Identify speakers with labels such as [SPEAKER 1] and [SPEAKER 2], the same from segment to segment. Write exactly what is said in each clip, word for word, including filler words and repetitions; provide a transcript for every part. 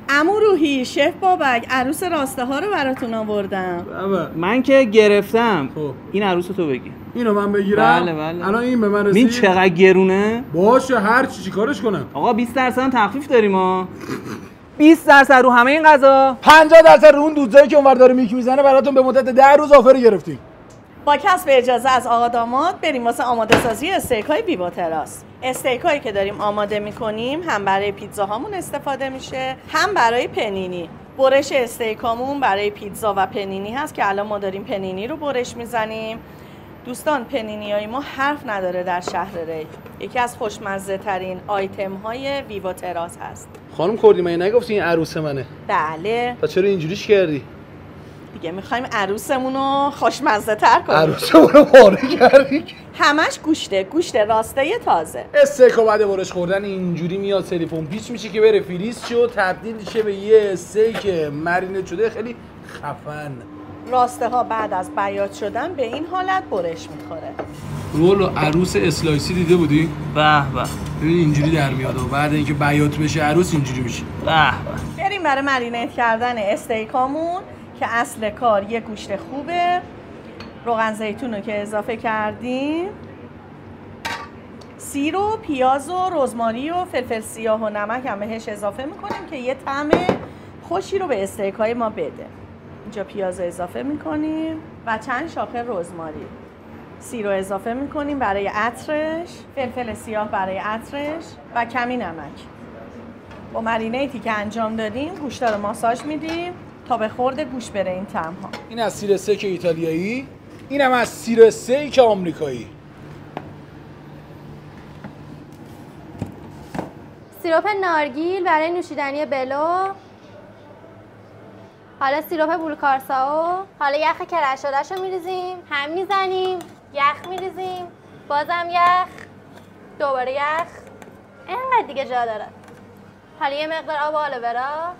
[SPEAKER 1] عمو روحی، شف بابک، عروس راسته ها رو براتون آوردم.
[SPEAKER 2] من که گرفتم. خب این عروس تو بگی.
[SPEAKER 3] اینو من بگیرم؟
[SPEAKER 2] بله بله.
[SPEAKER 3] الان این به من رسید.
[SPEAKER 2] این چقدر گرونه؟
[SPEAKER 3] باشه هر چی چیکارش کنم؟
[SPEAKER 2] آقا بیست درصد تخفیف داریم ها. بیست درصد رو همه این غذا.
[SPEAKER 3] پنجاه درصد رو اون دوزایی که اونور داره میکی میزنه براتون به مدت ده روز آفر گرفتیم.
[SPEAKER 1] با کسب اجازه از آقا داماد بریم واسه آماده سازی استیک‌های ویوا تراس. استیک‌هایی که داریم آماده می‌کنیم هم برای پیتزاهامون استفاده میشه، هم برای پنینی. برش استیکامون برای پیتزا و پنینی هست که الان ما داریم پنینی رو برش میزنیم. دوستان پنینیای ما حرف نداره در شهر ری. یکی از خوشمزه ترین آیتم های ویوا تراس هست.
[SPEAKER 3] خانم کردی من نگفتی این عروس منه؟
[SPEAKER 1] بله.
[SPEAKER 3] تا چرا اینجوریش کردی؟
[SPEAKER 1] دیگه میخوایم عروسمون رو خوشمزه تر کنیم.
[SPEAKER 3] عروسمون رو پاره کردی؟
[SPEAKER 1] همش گوشته، گوشت راسته تازه.
[SPEAKER 3] استیکو بعد برش خوردن اینجوری میاد سلیفون پیچ میشه که بره فریز شه و تبدیل شه به یه استیک مرینه شده خیلی خفن.
[SPEAKER 1] راسته ها بعد از بیاض شدن به این حالت برش میخوره.
[SPEAKER 3] رول عروس اسلایسی دیده بودی؟
[SPEAKER 2] به به.
[SPEAKER 3] ببین اینجوری در میاد و بعد اینکه بیاض بشه عروس اینجوری میشه.
[SPEAKER 2] به به.
[SPEAKER 1] بریم برای مرینیت کردن استیکامون که اصل کار یه گوشت خوبه. روغن زیتون رو که اضافه کردیم، سیر و پیاز و رزماری و فلفل سیاه و نمک هم بهش اضافه میکنیم که یه طعم خوشی رو به استیک‌های ما بده. اینجا پیاز رو اضافه میکنیم و چند شاخه رزماری. سیر رو اضافه میکنیم برای عطرش، فلفل سیاه برای عطرش و کمی نمک. با مرینیتی که انجام دادیم گوشت رو ماساژ میدیم تا به خورد گوش بره این طعم ها.
[SPEAKER 3] این از سیر استیک ایتالیایی، این هم از سیر استیک آمریکایی.
[SPEAKER 4] سیرپ نارگیل برای نوشیدنی بلو. حالا سیرپ بولکارساو. حالا یخ کرش شده‌شو میریزیم، هم میزنیم، یخ میریزیم، بازم یخ، دوباره یخ. اینقدر دیگه جا داره. حالا یه مقدار آب آلوورا.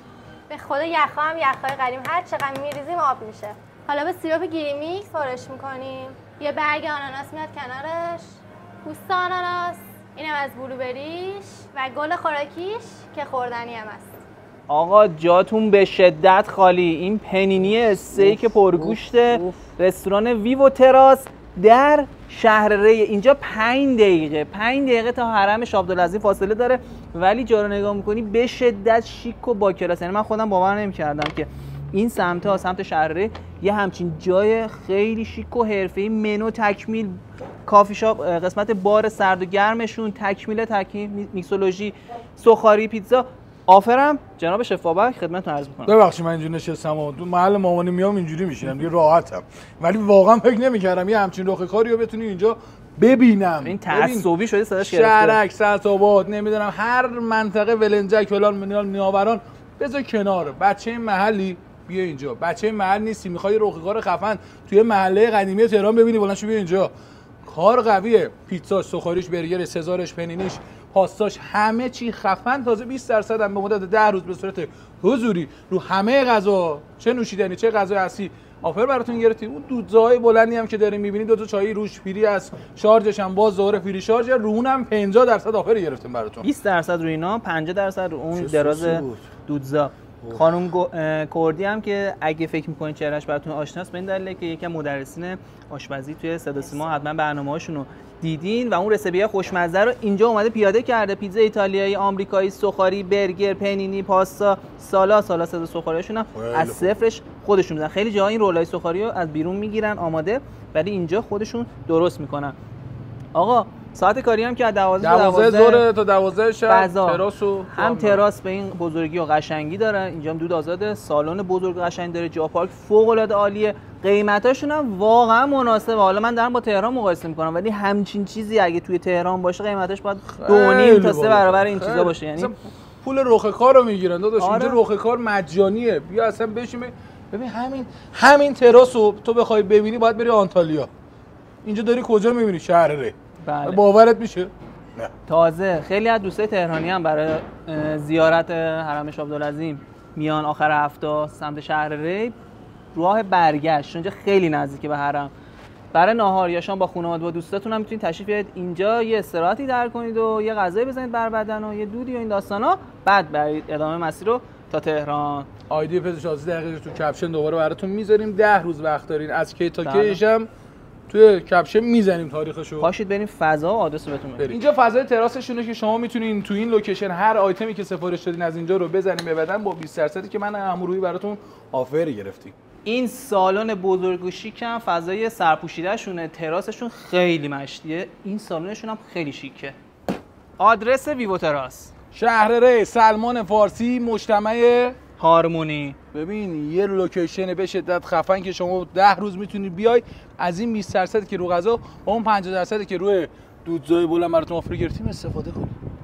[SPEAKER 4] به خود یخ‌ها هم یخ‌های قدیم هر چقدر میریزیم آب میشه. حالا به سیرپ گیری میکس فرش میکنیم. یه برگ آناناس میاد کنارش، پوست آناناس، اینم از بلوبریش و گل خوراکیش که خوردنی هم است.
[SPEAKER 2] آقا جاتون به شدت خالی. این پنینی استیک پرگوشت رستوران ویوا تراس در شهر ری. اینجا پنج دقیقه پنج دقیقه تا حرم شاه عبدالعزیز فاصله داره، ولی جا رو نگاه میکنی به شدت شیک و با کلاس. یعنی من خودم باور نمی‌کردم که این سمت ها سمت شهر ری یه همچین جای خیلی شیک و حرفه‌ای، منو تکمیل، کافی شاپ، قسمت بار سرد و گرمشون، تکمیل تکمیل، میکسولوژی، سوخاری، پیتزا. آفرم جناب شف بابک خدمتتون عرض می‌کنم.
[SPEAKER 3] ببخشید من اینجوری نشستم و تو محل مامانی میام اینجوری میشینم دیگه راحتم، ولی واقعا فکر نمی‌کردم یه همچین رخ کاری رو بتونی اینجا ببینم.
[SPEAKER 2] این تعصبی شده صداش گرفته.
[SPEAKER 3] شهرک، سطوبات، نمیدونم هر منطقه ولنجک فلان منال نیاوران بذار کنار. بچه محلی بیا اینجا. بچه محل نیستی میخوای رخ کار خفن توی محله قدیمی تهران ببینی، بلند شو بیا اینجا. کار قویه، پیتزاش، سوخاریش، برگر، سزارش، پنینیش، پاستاش، همه چی خفن. تازه بیست درصد هم به مدت ده روز به صورت حضوری رو همه غذا، چه نوشیدنی چه غذای اصلی آفر براتون گرفتیم. اون دودزای بلندی هم که دارین میبینید، دو تا چای روش فری از شارژش هم باز ظهر فری شارژ، رو اونم پنجاه درصد آفر گرفتیم براتون.
[SPEAKER 2] بیست درصد رو اینا، پنجاه درصد رو اون دراز دودزا. خانم کردی هم که اگه فکر میکنید چهرهش براتون آشناست، به این دلیله که یکی از مدرسین آشپزی توی صدا سیما حتما برنامه‌هاشون رو دیدین و اون رسیپی خوشمزه رو اینجا اومده پیاده کرده. پیتزا ایتالیایی، آمریکایی، سوخاری، برگر، پنینی، پاستا، سالا سالا صدا سوخاریشون هم از صفرش خودشون میزنن. خیلی جاها این رولای سوخاری رو از بیرون میگیرن آماده، ولی اینجا خودشون درست میکنن. آقا ساعت کاری هم که از دوازده تا
[SPEAKER 3] دوازده تا دوازده شب تراس و
[SPEAKER 2] هم تراس به این بزرگی و قشنگی داره. اینجا هم دود آزاد، سالن بزرگ قشنگ داره، جا پارک فوق العاده عالیه، قیمتاشون هم واقعا مناسبه. حالا من دارم با تهران مقایسه میکنم، ولی همچین چیزی اگه توی تهران باشه قیمتاش باید دو نیم تا سه برابر این چیزا باشه. یعنی
[SPEAKER 3] پول رخ کار رو میگیرن داداش. آره. اینجا رخ کار مجانیه. بیا اصلا بشین ببین همین همین تراسو تو بخوای ببینی باید بری آنتالیا. اینجا داری کجا میبینی؟ شهر ری.
[SPEAKER 2] بله.
[SPEAKER 3] باورت میشه؟ نه.
[SPEAKER 2] تازه خیلی از دوستای تهرانی هم برای زیارت حرم شاه عبدالعظیم میان آخر هفته سمت شهر ری، راه برگشت اونجا خیلی نزدیکه به حرم. برای ناهار یا شام با خانواده و دوستاتون هم میتونید تشریف بیارید اینجا، یه استراحتی در کنید و یه غذایی بزنید بر بدن و یه دودی و این داستانا، بعد برید ادامه مسیر رو تا تهران.
[SPEAKER 3] آیدی پز شازده دقیقه تو کپشن دوباره براتون میذاریم. ده روز وقت دارین از کی تا کیش هم توی کپشن میزنیم تاریخشو.
[SPEAKER 2] پاشید بریم فضا و آدرس بهتون میدیم.
[SPEAKER 3] اینجا فضای تراسشونه که شما میتونین تو این لوکیشن هر آیتمی که سفارش دادین از اینجا رو بزنین ببرن با بیست درصدی که من امروزی براتون آفر گرفتیم.
[SPEAKER 2] این سالن بزرگ و شیکم فضای سرپوشیده شونه، تراسشون خیلی مشتیه، این سالنشون هم خیلی شیکه. آدرس ویو تراس،
[SPEAKER 3] شهر ری، سلمان فارسی، مجتمع
[SPEAKER 2] هارمونی.
[SPEAKER 3] ببین یه لوکیشن به شدت خفن که شما ده روز میتونید بیای از این بیست درصد که رو غذا با اون پنجاه درصد که روی دودزای بلند براتون آفر گرفتیم استفاده کنید.